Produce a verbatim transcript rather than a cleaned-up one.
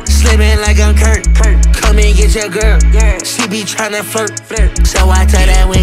Slimming like I'm Kurt. Come and get your girl. She be tryna flirt. So I tell that